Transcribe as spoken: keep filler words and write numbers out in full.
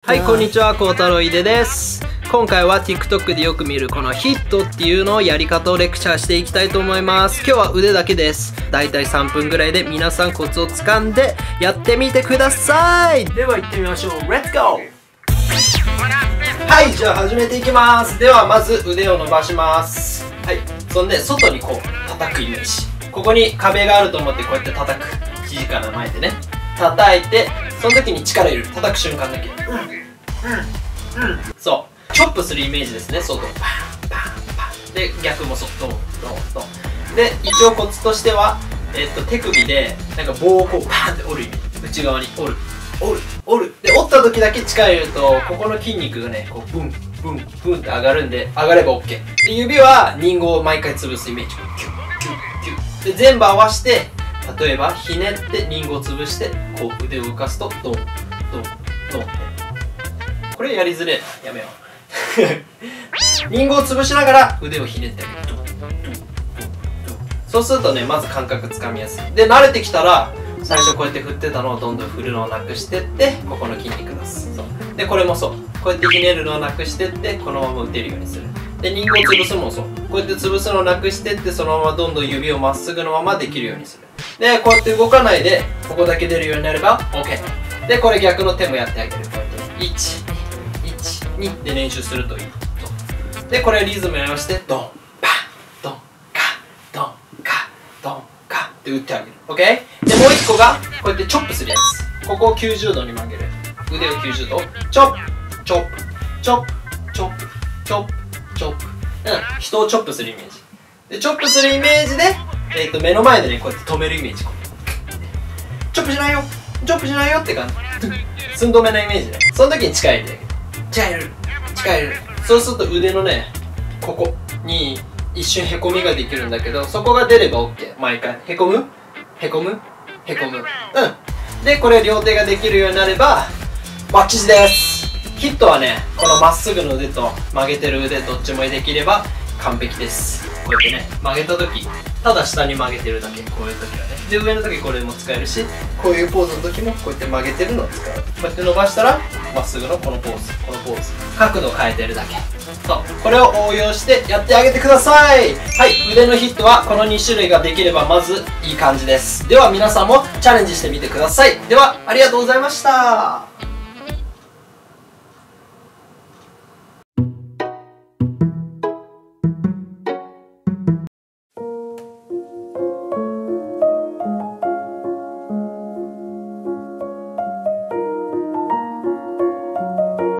はい、こんにちは、孝太郎いでです。今回は TikTok でよく見るこのヒットっていうのをやり方をレクチャーしていきたいと思います。今日は腕だけです。だいたいさんぷんぐらいで皆さんコツをつかんでやってみてください。では行ってみましょう。レッツゴー。はい、じゃあ始めていきます。ではまず腕を伸ばします。はい、そんで外にこう叩くイメージ。ここに壁があると思ってこうやって叩く。肘から前でね叩いて、その時に力入れる。叩く瞬間だけ。うんうんうん、そうチョップするイメージですね。外パンパンパンで、逆もそうドンドンドンで、一応コツとしては、えっと手首でなんか棒をこうパンって折るイメージ。内側に折る折る折るで、折った時だけ力入れるとここの筋肉がねこうブンブンブンって上がるんで、上がれば OK で、指はリンゴを毎回潰すイメージ。キュッキュッキュッで、全部合わせて、例えばひねってリンゴを潰してこう腕を動かすとドンドンドンって。これやりづれえな、やめようリンゴを潰しながら腕をひねってあげる。ドンドンドンドン。そうするとね、まず感覚つかみやすい。で、慣れてきたら最初こうやって振ってたのをどんどん振るのをなくしてって、ここの筋肉出す。そうで、これもそう、こうやってひねるのをなくしてってこのまま打てるようにする。で、リンゴを潰すのもそう、こうやって潰すのをなくしてって、そのままどんどん指をまっすぐのままできるようにする。で、こうやって動かないでここだけ出るようになれば OK で、これ逆の手もやってあげる。こうやっていちいちにで練習するといいと。で、これリズムに合わせてドンパンドンカドンカドンカって打ってあげる。 OK で、もう一個がこうやってチョップするやつ。ここをきゅうじゅうどに曲げる。腕をきゅうじゅうどチョップチョップチョップチョップチョップチョップ、うん、人をチョップするイメージで、チョップするイメージで、えー、と目の前でねこうやって止めるイメージ。チョップしないよチョップしないよって感じ。寸止めなイメージね。その時に力入れてあげる。力入れる力入れる。そうすると腕のねここに一瞬へこみができるんだけど、そこが出れば OK。 毎回へこむへこむへこむ。うんで、これ両手ができるようになればバッチシです。ヒットはね、このまっすぐの腕と曲げてる腕どっちもできれば完璧です。こうやってね曲げた時ただ下に曲げてるだけ、こういう時はね。で、上の時これも使えるし、こういうポーズの時もこうやって曲げてるのを使う。こうやって伸ばしたらまっすぐのこのポーズ、このポーズ、角度を変えてるだけ。そう、これを応用してやってあげてください。はい、腕のヒットはこのにしゅるいができればまずいい感じです。では皆さんもチャレンジしてみてください。ではありがとうございました。